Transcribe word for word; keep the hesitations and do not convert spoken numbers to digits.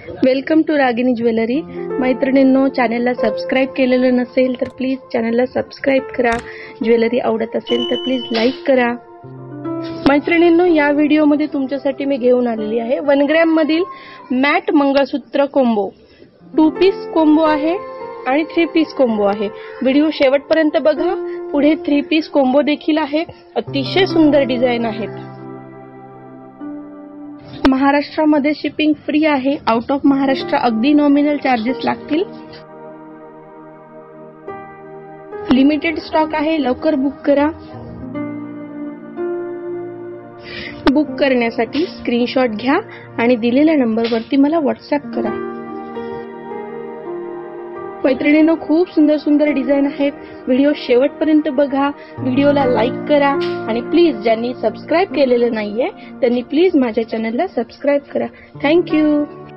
Welcome to Ragini jewellery. मैत्रिणींनो, चॅनलला subscribe केलेलं नसेल तर प्लीज चॅनलला सबस्क्राइब करा। ज्वेलरी आवडत असेल तर प्लीज लाईक करा। मैत्रिणींनो, या व्हिडिओमध्ये तुमच्यासाठी मी घेऊन आलेली आहे वन ग्रॅम मधील matte mangalsutra combo. Two piece combo आहे आणि थ्री पीस कोंबो आहे। व्हिडिओ शेवटपर्यंत बघा। पुढे थ्री पीस कोंबो देखील आहे। अतिशय सुंदर डिझाइन आहेत। महाराष्ट्रामध्ये शिपिंग फ्री आहे। आउट ऑफ महाराष्ट्र अगदी नॉमिनल चार्जेस लागतील। लिमिटेड स्टॉक आहे, लवकर बुक करा। बुक करण्यासाठी स्क्रीनशॉट घ्या आणि दिलेल्या नंबरवरती मला व्हॉट्सअप करा। मैत्रिणींनो, खूप सुंदर सुंदर डिझाइन आहेत। व्हिडिओ शेवटपर्यंत बघा। व्हिडिओला लाईक करा आणि प्लीज ज्यांनी सबस्क्राइब केलेलं नाहीये त्यांनी प्लीज माझ्या चॅनलला सबस्क्राइब करा। Thank you.